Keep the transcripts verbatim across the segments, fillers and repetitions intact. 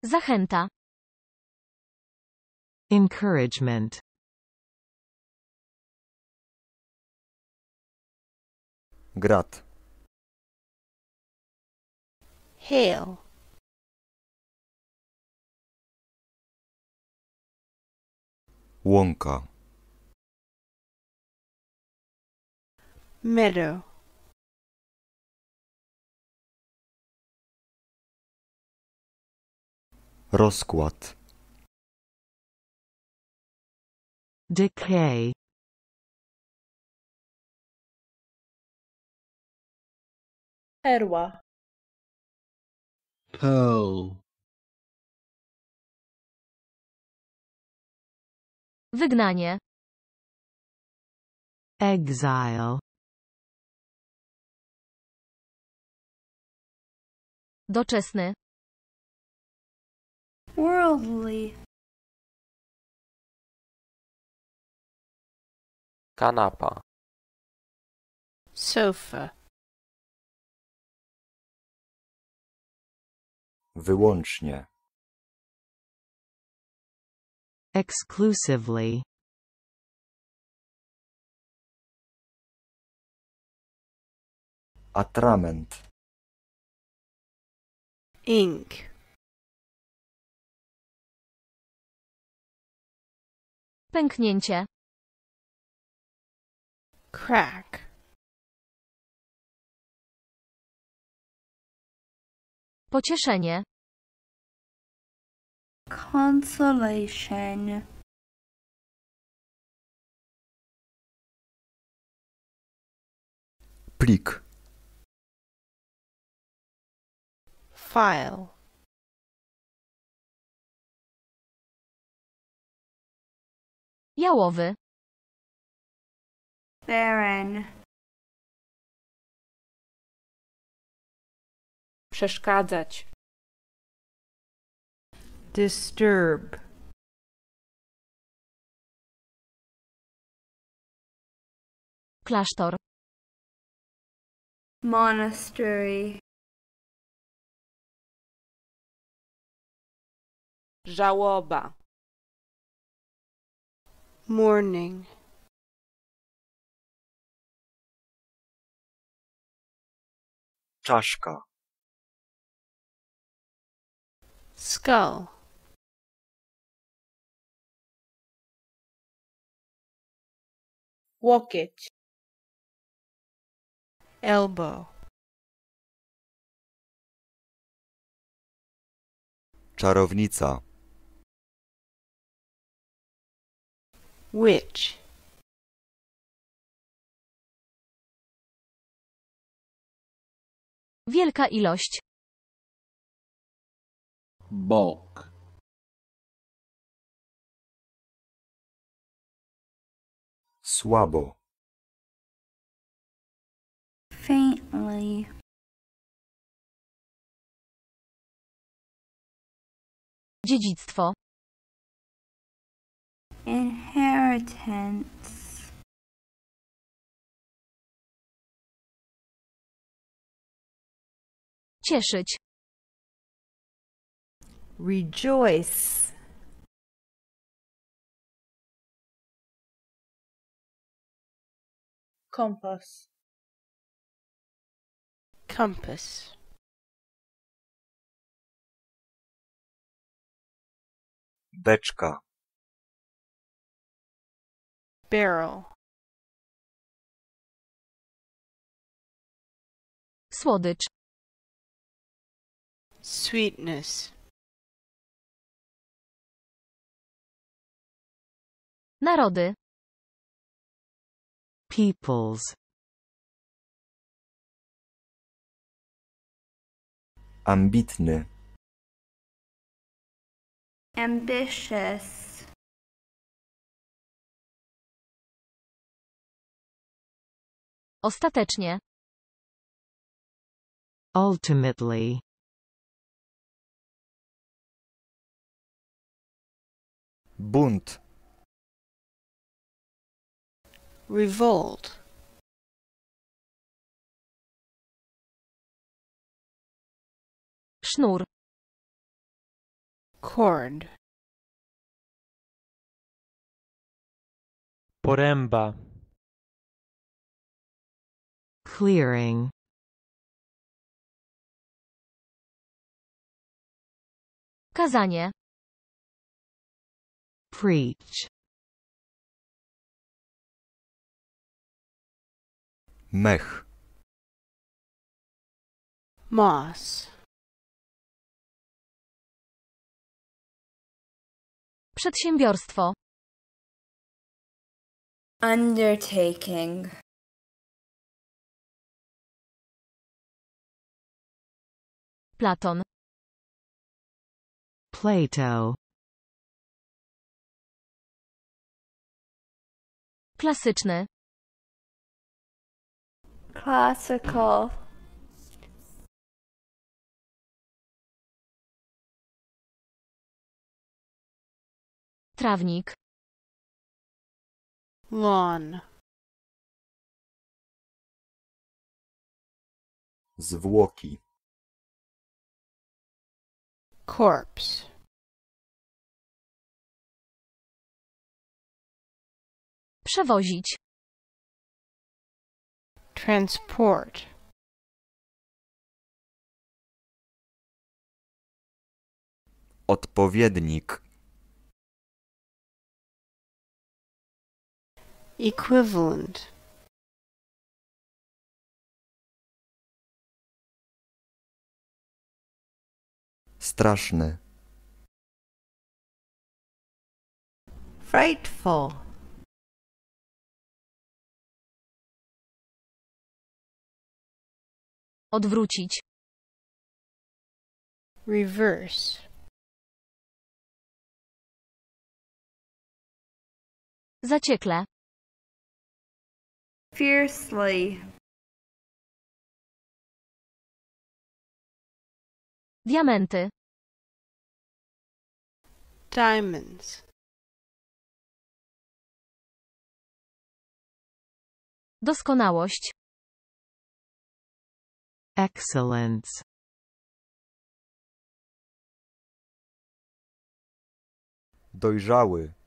Zachęta. Encouragement. Grat. Hail. Łąka. Meadow. Rozkład. Decay. Perła. Pearl. Wygnanie. Exile. Doczesny. Worldly. Kanapa. Sofa. Wyłącznie. Exclusively. Atrament. Ink. Pęknięcie. Crack. Pocieszenie. Consolation. Plik. File. Jałowy. Barren. Przeszkadzać. Disturb. Klasztor. Monastery. Żałoba. Mourning. Czaszka. Skull. Łokieć. Elbow. Czarownica. Witch. Wielka ilość. Bulk. Słabo. Faintly. Dziedzictwo. Inheritance. Cieszyć. Rejoice. Kompas. Compass. Beczka. Barrel. Słodycz. Sweetness. Narody. Peoples. Ambitny. Ambitious. Ostatecznie. Ultimately. Bunt. Revolt. Sznur. Cord. Poręba. Clearing. Kazanie. Preach. Mech. Moss. Przedsiębiorstwo. Undertaking. Platon. Plato. Klasyczny. Classical. Trawnik. Lawn. Zwłoki. Corpse. Przewozić. Transport. Odpowiednik. Equivalent. Straszne. Frightful. Odwrócić. Reverse. Zaciekle. Fiercely. Diamenty. Diamonds. Doskonałość. Excellence. Dojrzały.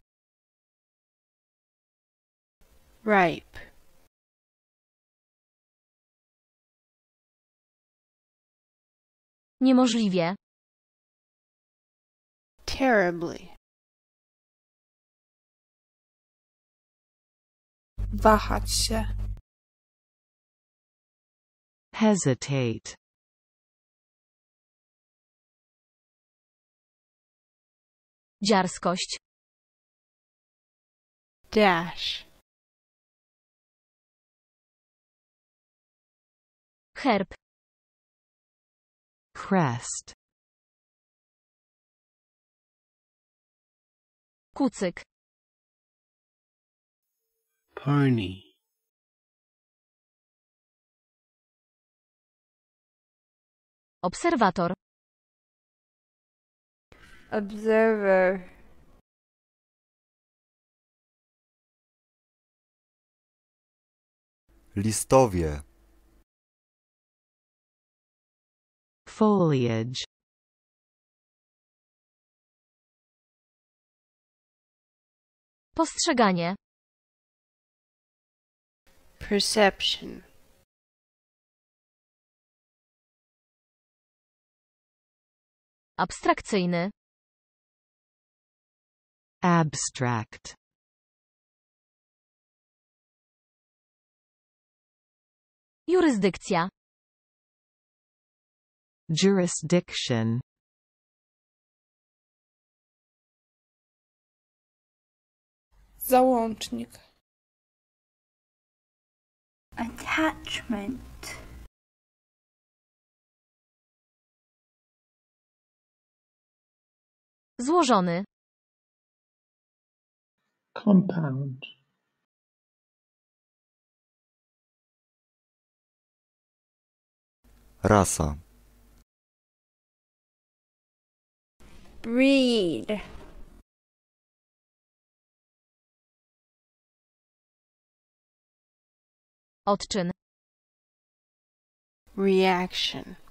Ripe. Niemożliwie. Terribly. Wahać się. Hesitate. Dziarskość. Dash. Herb. Crest. Kucyk. Pony. Obserwator. Observer. Listowie. Foliage. Postrzeganie. Perception. Abstrakcyjny. Abstract. Jurysdykcja. Jurisdiction. Załącznik. Attachment. Złożony. Compound. Rasa. Breed. Odczyn. Reaction.